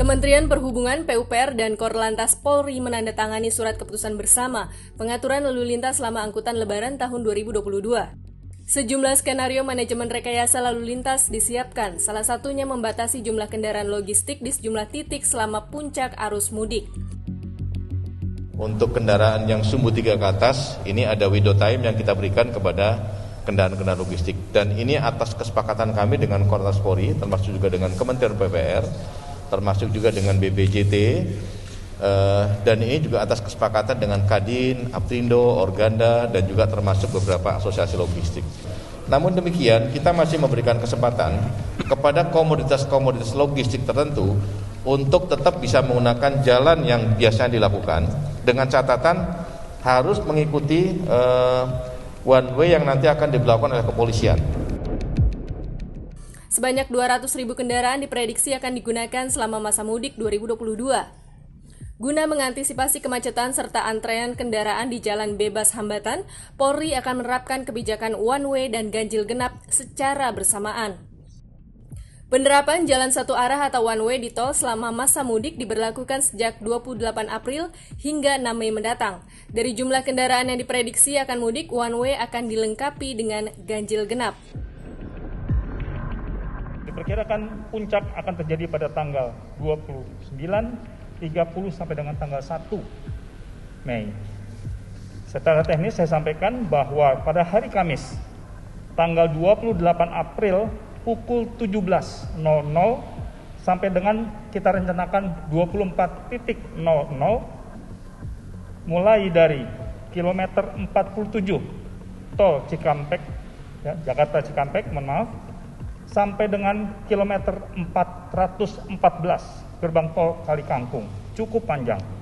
Kementerian Perhubungan, PUPR, dan Korlantas Polri menandatangani surat keputusan bersama pengaturan lalu lintas selama angkutan Lebaran tahun 2022. Sejumlah skenario manajemen rekayasa lalu lintas disiapkan, salah satunya membatasi jumlah kendaraan logistik di sejumlah titik selama puncak arus mudik. Untuk kendaraan yang sumbu 3 ke atas, ini ada window time yang kita berikan kepada kendaraan-kendaraan logistik. Dan ini atas kesepakatan kami dengan Korlantas Polri, termasuk juga dengan Kementerian PUPR, termasuk juga dengan BPJT, dan ini juga atas kesepakatan dengan Kadin, Aprindo, Organda, dan juga termasuk beberapa asosiasi logistik. Namun demikian, kita masih memberikan kesempatan kepada komoditas-komoditas logistik tertentu untuk tetap bisa menggunakan jalan yang biasanya dilakukan, dengan catatan harus mengikuti one way yang nanti akan diberlakukan oleh kepolisian. Sebanyak 200.000 kendaraan diprediksi akan digunakan selama masa mudik 2022. Guna mengantisipasi kemacetan serta antrean kendaraan di jalan bebas hambatan, Polri akan menerapkan kebijakan one way dan ganjil genap secara bersamaan. Penerapan jalan satu arah atau one way di tol selama masa mudik diberlakukan sejak 28 April hingga 6 Mei mendatang. Dari jumlah kendaraan yang diprediksi akan mudik, one way akan dilengkapi dengan ganjil genap. Diperkirakan puncak akan terjadi pada tanggal 29, 30 sampai dengan tanggal 1 Mei. Secara teknis saya sampaikan bahwa pada hari Kamis, tanggal 28 April pukul 17.00 sampai dengan kita rencanakan 24.00 mulai dari kilometer 47 tol Cikampek, ya, Jakarta Cikampek, mohon maaf, sampai dengan kilometer 414 gerbang tol Kali Kangkung, cukup panjang.